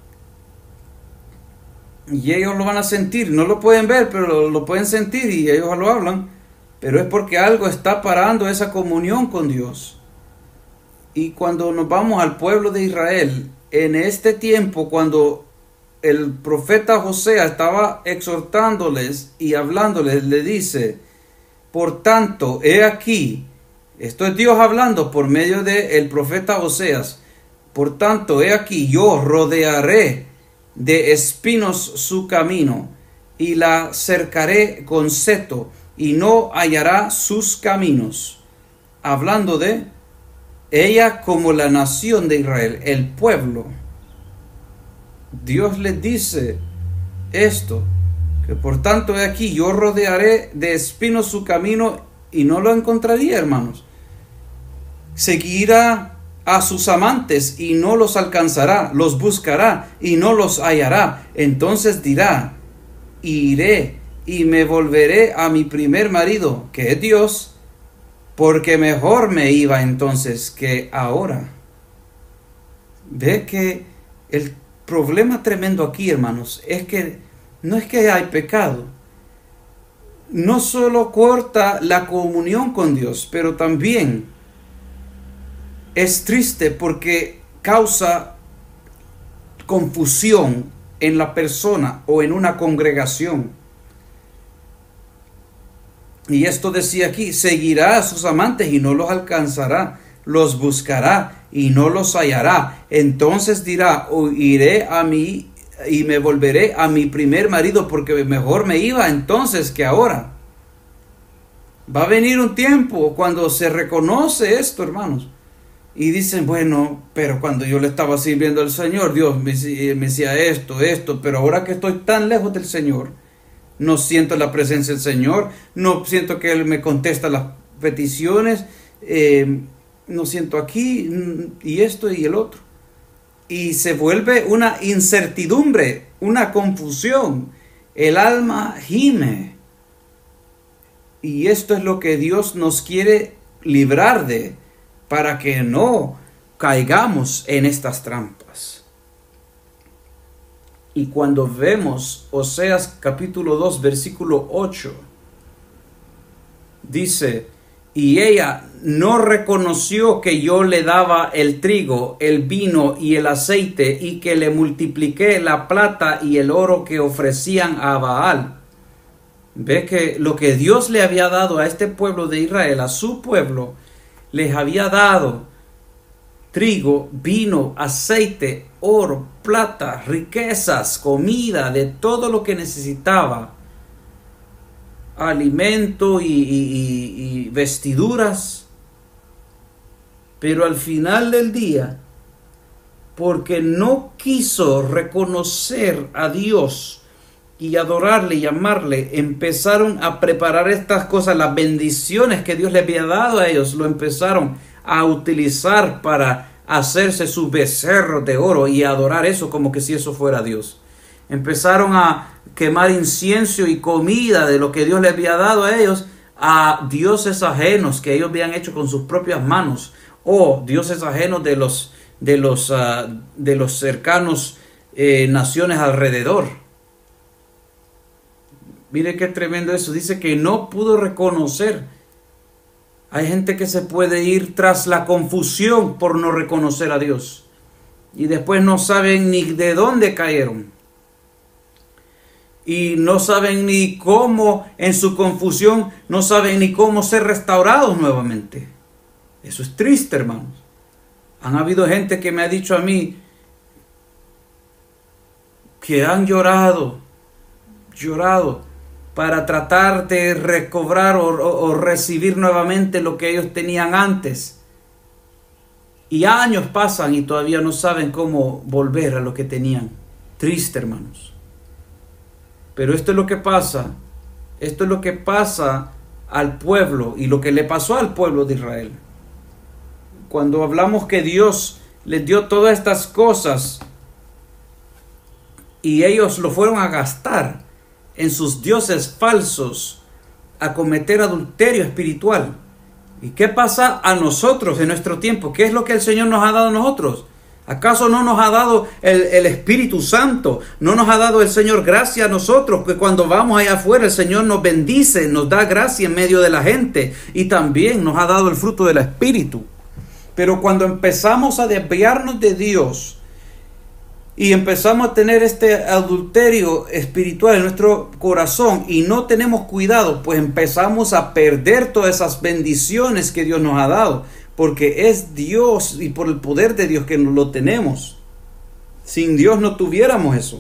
Y ellos lo van a sentir, no lo pueden ver, pero lo pueden sentir y ellos lo hablan. Pero es porque algo está parando esa comunión con Dios. Y cuando nos vamos al pueblo de Israel, en este tiempo, cuando el profeta José estaba exhortándoles y hablándoles, le dice, por tanto, he aquí, esto es Dios hablando por medio del profeta Oseas, por tanto, he aquí, yo rodearé de espinos su camino, y la cercaré con seto, y no hallará sus caminos. Hablando de ella como la nación de Israel, el pueblo. Dios les dice esto, que por tanto he aquí, yo rodearé de espinos su camino, y no lo encontraría, hermanos. Seguirá a sus amantes y no los alcanzará, los buscará y no los hallará. Entonces dirá, iré y me volveré a mi primer marido, que es Dios, porque mejor me iba entonces que ahora. Ve que el problema tremendo aquí, hermanos, es que no es que hay pecado. No solo corta la comunión con Dios, pero también es triste porque causa confusión en la persona o en una congregación. Y esto decía aquí, seguirá a sus amantes y no los alcanzará, los buscará y no los hallará. Entonces dirá, iré a mí y me volveré a mi primer marido, porque mejor me iba entonces que ahora. Va a venir un tiempo cuando se reconoce esto, hermanos. Y dicen, bueno, pero cuando yo le estaba sirviendo al Señor, Dios me decía esto, pero ahora que estoy tan lejos del Señor, no siento la presencia del Señor, no siento que Él me contesta las peticiones, no siento aquí, y esto y el otro. Y se vuelve una incertidumbre, una confusión. El alma gime. Y esto es lo que Dios nos quiere librar de, para que no caigamos en estas trampas. Y cuando vemos Oseas capítulo 2 versículo 8, dice, y ella no reconoció que yo le daba el trigo, el vino y el aceite, y que le multipliqué la plata y el oro que ofrecían a Baal. Ve que lo que Dios le había dado a este pueblo de Israel, a su pueblo, les había dado trigo, vino, aceite, oro, plata, riquezas, comida, de todo lo que necesitaba, alimento y vestiduras. Pero al final del día, porque no quiso reconocer a Dios y adorarle y amarle, empezaron a preparar estas cosas, las bendiciones que Dios les había dado a ellos, lo empezaron a utilizar para hacerse sus becerros de oro y adorar eso como que si eso fuera Dios. Empezaron a quemar incienso y comida de lo que Dios les había dado a ellos a dioses ajenos que ellos habían hecho con sus propias manos, o dioses ajenos de los cercanos naciones alrededor. Mire qué tremendo eso. Dice que no pudo reconocer. Hay gente que se puede ir tras la confusión por no reconocer a Dios. Y después no saben ni de dónde cayeron. Y no saben ni cómo, en su confusión, no saben ni cómo ser restaurados nuevamente. Eso es triste, hermanos. Han habido gente que me ha dicho a mí que han llorado para tratar de recobrar o recibir nuevamente lo que ellos tenían antes. Y años pasan y todavía no saben cómo volver a lo que tenían. Triste, hermanos. Pero esto es lo que pasa. Esto es lo que pasa al pueblo y lo que le pasó al pueblo de Israel. Cuando hablamos que Dios les dio todas estas cosas y ellos lo fueron a gastar en sus dioses falsos, a cometer adulterio espiritual. ¿Y qué pasa a nosotros en nuestro tiempo? ¿Qué es lo que el Señor nos ha dado a nosotros? ¿Acaso no nos ha dado el Espíritu Santo? ¿No nos ha dado el Señor gracia a nosotros? Que cuando vamos allá afuera el Señor nos bendice, nos da gracia en medio de la gente. Y también nos ha dado el fruto del Espíritu. Pero cuando empezamos a desviarnos de Dios y empezamos a tener este adulterio espiritual en nuestro corazón y no tenemos cuidado, pues empezamos a perder todas esas bendiciones que Dios nos ha dado. Porque es Dios y por el poder de Dios que lo tenemos. Sin Dios no tuviéramos eso.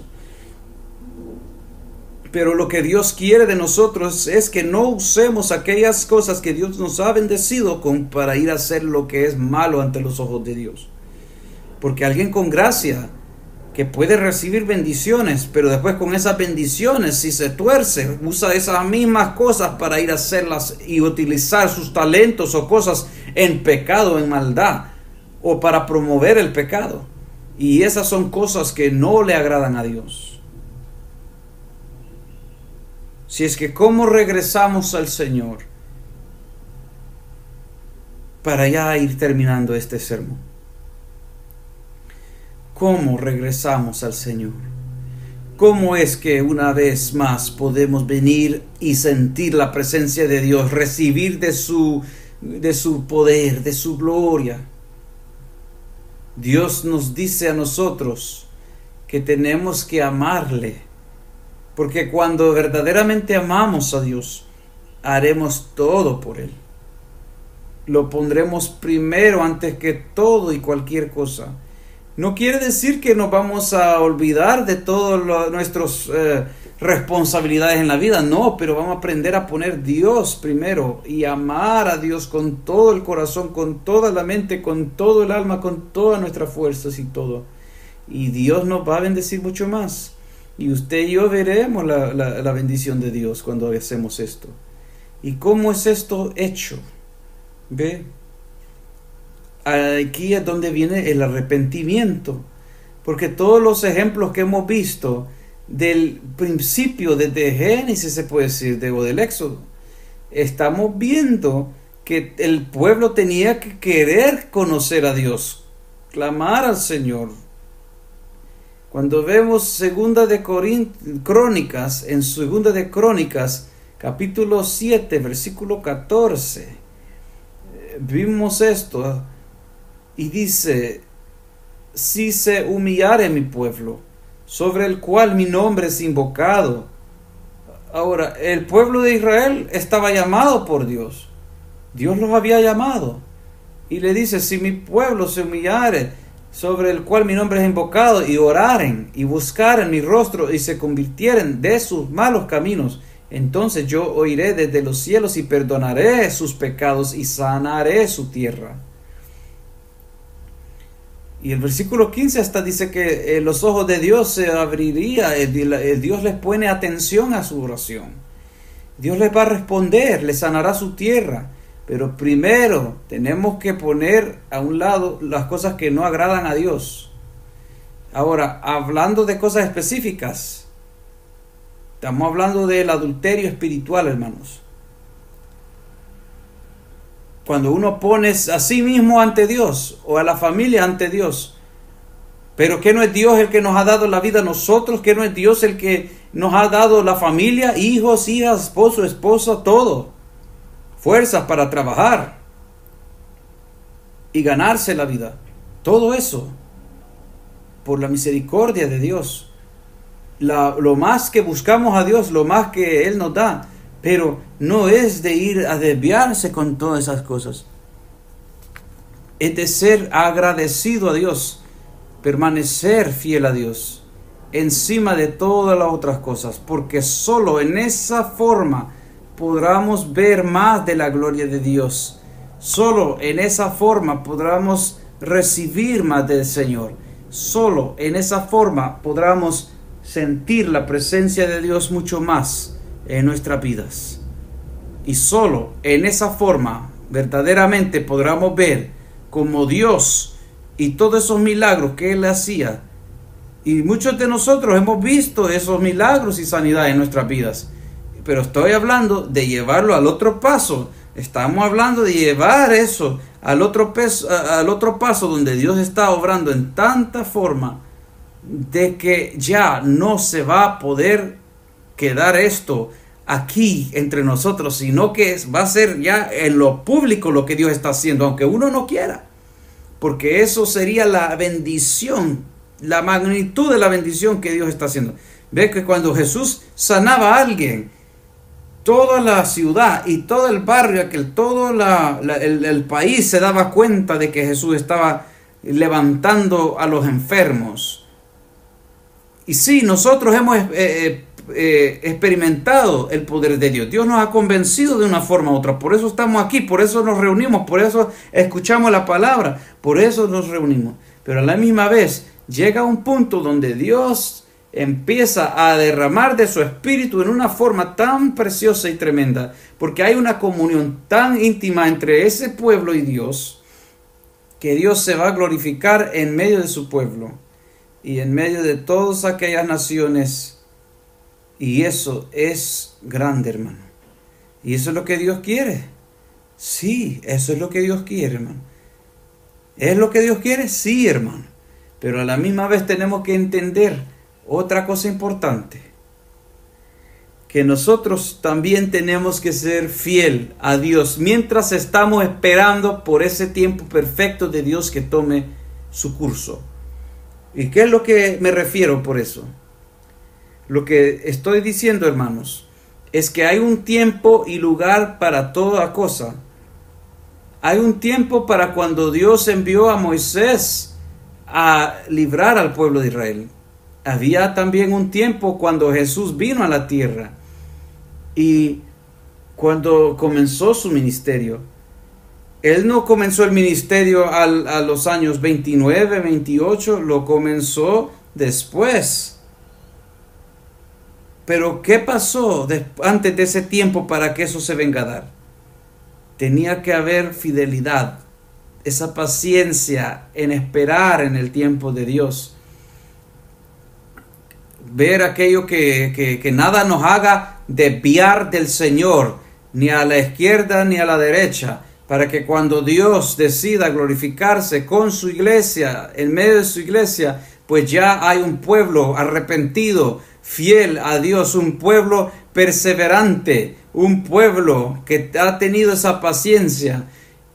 Pero lo que Dios quiere de nosotros es que no usemos aquellas cosas que Dios nos ha bendecido para ir a hacer lo que es malo ante los ojos de Dios. Porque alguien con gracia que puede recibir bendiciones, pero después con esas bendiciones, si se tuerce, usa esas mismas cosas para ir a hacerlas y utilizar sus talentos o cosas en pecado, en maldad, o para promover el pecado. Y esas son cosas que no le agradan a Dios. Si es que cómo regresamos al Señor, para ya ir terminando este sermón. ¿Cómo regresamos al Señor? ¿Cómo es que una vez más podemos venir y sentir la presencia de Dios, recibir de su poder, de su gloria? Dios nos dice a nosotros que tenemos que amarle, porque cuando verdaderamente amamos a Dios, haremos todo por Él. Lo pondremos primero antes que todo y cualquier cosa. No quiere decir que nos vamos a olvidar de todas nuestras responsabilidades en la vida, no, pero vamos a aprender a poner Dios primero y amar a Dios con todo el corazón, con toda la mente, con todo el alma, con todas nuestras fuerzas y todo. Y Dios nos va a bendecir mucho más. Y usted y yo veremos la bendición de Dios cuando hacemos esto. ¿Y cómo es esto hecho? ¿Ve? Aquí es donde viene el arrepentimiento, porque todos los ejemplos que hemos visto del principio, desde Génesis se puede decir, o del Éxodo, estamos viendo que el pueblo tenía que querer conocer a Dios, clamar al Señor. Cuando vemos Segunda de Crónicas, en Segunda de Crónicas, capítulo 7, versículo 14, vimos esto. Y dice: si se humillare mi pueblo, sobre el cual mi nombre es invocado. Ahora, el pueblo de Israel estaba llamado por Dios. Dios los había llamado. Y le dice: si mi pueblo se humillare, sobre el cual mi nombre es invocado, y oraren y buscaren mi rostro y se convirtieren de sus malos caminos, entonces yo oiré desde los cielos y perdonaré sus pecados y sanaré su tierra. Y el versículo 15 hasta dice que los ojos de Dios se abriría, Dios les pone atención a su oración. Dios les va a responder, les sanará su tierra. Pero primero tenemos que poner a un lado las cosas que no agradan a Dios. Ahora, hablando de cosas específicas, estamos hablando del adulterio espiritual, hermanos. Cuando uno pone a sí mismo ante Dios o a la familia ante Dios, pero que no es Dios el que nos ha dado la vida a nosotros, que no es Dios el que nos ha dado la familia, hijos, hijas, esposo, esposa, todo. Fuerzas para trabajar y ganarse la vida. Todo eso por la misericordia de Dios. Lo más que buscamos a Dios, lo más que Él nos da. Pero no es de ir a desviarse con todas esas cosas. Es de ser agradecido a Dios, permanecer fiel a Dios, encima de todas las otras cosas, porque solo en esa forma podamos ver más de la gloria de Dios. Solo en esa forma podremos recibir más del Señor. Solo en esa forma podremos sentir la presencia de Dios mucho más en nuestras vidas. Y solo en esa forma verdaderamente podremos ver como Dios y todos esos milagros que Él hacía. Y muchos de nosotros hemos visto esos milagros y sanidad en nuestras vidas. Pero estoy hablando de llevarlo al otro paso. Estamos hablando de llevar eso al otro paso donde Dios está obrando en tanta forma de que ya no se va a poder quedar esto aquí entre nosotros, sino que va a ser ya en lo público lo que Dios está haciendo, aunque uno no quiera, porque eso sería la bendición, la magnitud de la bendición que Dios está haciendo. Ve que cuando Jesús sanaba a alguien, toda la ciudad y todo el barrio, todo el país se daba cuenta de que Jesús estaba levantando a los enfermos. Y sí, nosotros hemos experimentado el poder de Dios. Dios nos ha convencido de una forma u otra. Por eso estamos aquí, por eso nos reunimos, por eso escuchamos la palabra, por eso nos reunimos. Pero a la misma vez llega un punto donde Dios empieza a derramar de su espíritu en una forma tan preciosa y tremenda, porque hay una comunión tan íntima entre ese pueblo y Dios, que Dios se va a glorificar en medio de su pueblo y en medio de todas aquellas naciones. Y eso es grande, hermano. Y eso es lo que Dios quiere. Sí, eso es lo que Dios quiere, hermano. ¿Es lo que Dios quiere? Sí, hermano. Pero a la misma vez tenemos que entender otra cosa importante, que nosotros también tenemos que ser fiel a Dios mientras estamos esperando por ese tiempo perfecto de Dios que tome su curso. ¿Y qué es lo que me refiero por eso? Lo que estoy diciendo, hermanos, es que hay un tiempo y lugar para toda cosa. Hay un tiempo para cuando Dios envió a Moisés a librar al pueblo de Israel. Había también un tiempo cuando Jesús vino a la tierra y cuando comenzó su ministerio. Él no comenzó el ministerio a los años 29, 28, lo comenzó después. Pero ¿qué pasó antes de ese tiempo para que eso se venga a dar? Tenía que haber fidelidad, esa paciencia en esperar en el tiempo de Dios. Ver aquello que nada nos haga desviar del Señor, ni a la izquierda ni a la derecha, para que cuando Dios decida glorificarse con su iglesia, en medio de su iglesia, pues ya hay un pueblo arrepentido, fiel a Dios, un pueblo perseverante, un pueblo que ha tenido esa paciencia.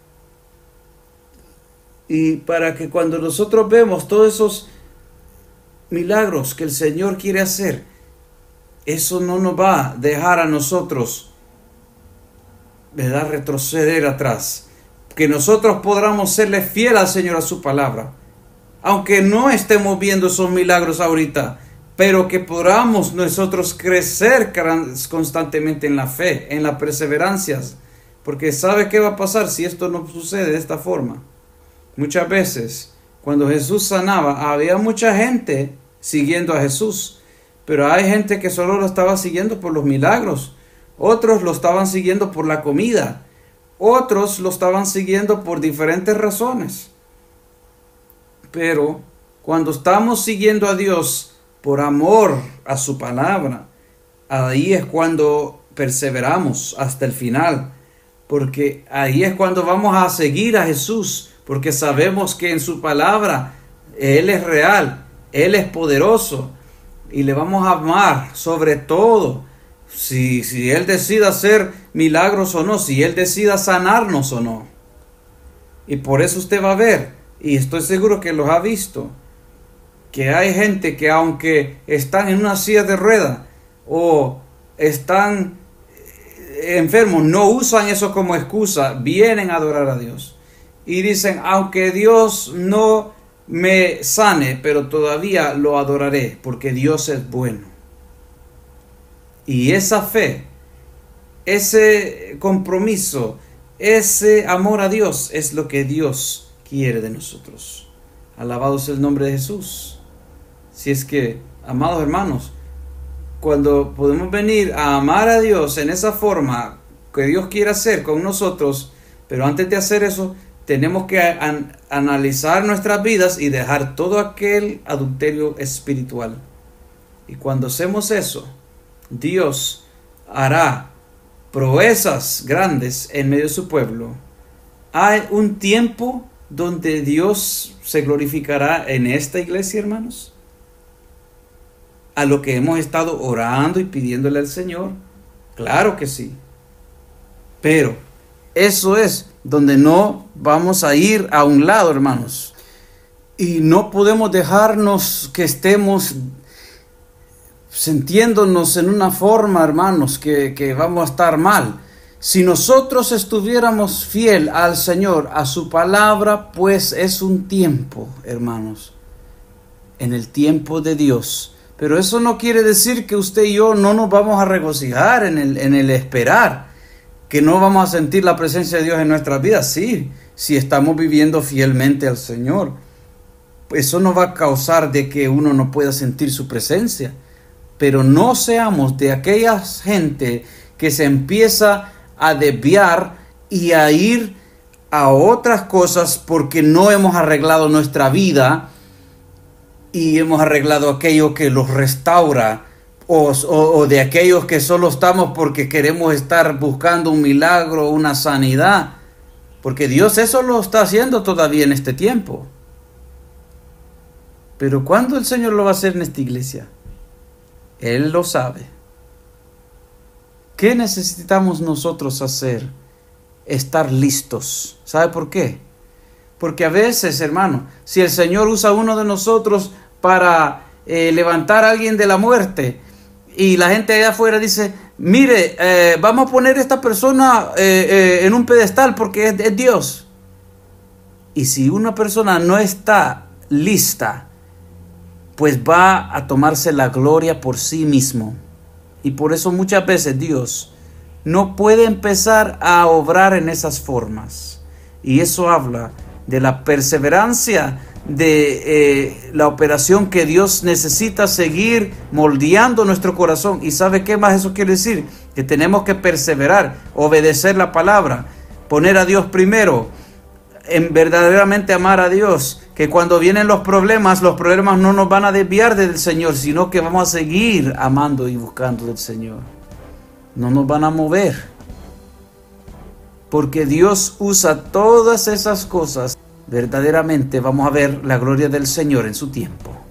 Y para que cuando nosotros vemos todos esos milagros que el Señor quiere hacer, eso no nos va a dejar a nosotros, ¿verdad?, retroceder atrás. Que nosotros podamos serle fiel al Señor, a su palabra. aunque no estemos viendo esos milagros ahorita, pero que podamos nosotros crecer constantemente en la fe, en la perseverancia, porque ¿sabe qué va a pasar si esto no sucede de esta forma? Muchas veces, cuando Jesús sanaba, había mucha gente siguiendo a Jesús, pero hay gente que solo lo estaba siguiendo por los milagros, otros lo estaban siguiendo por la comida, otros lo estaban siguiendo por diferentes razones. Pero cuando estamos siguiendo a Dios por amor a su palabra, ahí es cuando perseveramos hasta el final, porque ahí es cuando vamos a seguir a Jesús, porque sabemos que en su palabra Él es real, Él es poderoso, y le vamos a amar sobre todo. Si Él decide hacer milagros o no, si Él decida sanarnos o no. Y por eso usted va a ver, y estoy seguro que los ha visto, que hay gente que aunque están en una silla de ruedas o están enfermos, no usan eso como excusa, vienen a adorar a Dios. Y dicen, aunque Dios no me sane, pero todavía lo adoraré, porque Dios es bueno. Y esa fe, ese compromiso, ese amor a Dios es lo que Dios quiere de nosotros. Alabado sea el nombre de Jesús. Si es que, amados hermanos, cuando podemos venir a amar a Dios en esa forma que Dios quiere hacer con nosotros, pero antes de hacer eso, tenemos que analizar nuestras vidas y dejar todo aquel adulterio espiritual. Y cuando hacemos eso, Dios hará proezas grandes en medio de su pueblo. Hay un tiempo donde Dios se glorificará en esta iglesia, hermanos, a lo que hemos estado orando y pidiéndole al Señor. Claro que sí. Pero eso es donde no vamos a ir a un lado, hermanos. Y no podemos dejarnos que estemos sintiéndonos en una forma, hermanos, que vamos a estar mal. Si nosotros estuviéramos fiel al Señor, a su palabra, pues es un tiempo, hermanos, en el tiempo de Dios. Pero eso no quiere decir que usted y yo no nos vamos a regocijar en el esperar, que no vamos a sentir la presencia de Dios en nuestras vidas. Sí, si estamos viviendo fielmente al Señor, eso no va a causar de que uno no pueda sentir su presencia. Pero no seamos de aquella gente que se empieza a desviar y a ir a otras cosas porque no hemos arreglado nuestra vida y hemos arreglado aquello que los restaura, o de aquellos que solo estamos porque queremos estar buscando un milagro, una sanidad, porque Dios eso lo está haciendo todavía en este tiempo. Pero ¿cuándo el Señor lo va a hacer en esta iglesia? Él lo sabe. ¿Qué necesitamos nosotros hacer? Estar listos. ¿Sabe por qué? Porque a veces, hermano, si el Señor usa a uno de nosotros para levantar a alguien de la muerte, y la gente allá afuera dice, mire, vamos a poner a esta persona en un pedestal porque es Dios. Y si una persona no está lista, pues va a tomarse la gloria por sí mismo. Y por eso muchas veces Dios no puede empezar a obrar en esas formas. Y eso habla de la perseverancia, de la operación que Dios necesita seguir moldeando nuestro corazón. ¿Y sabe qué más eso quiere decir? Que tenemos que perseverar, obedecer la palabra, poner a Dios primero, en verdaderamente amar a Dios, que cuando vienen los problemas no nos van a desviar del Señor, sino que vamos a seguir amando y buscando del Señor. No nos van a mover, porque Dios usa todas esas cosas. Verdaderamente vamos a ver la gloria del Señor en su tiempo.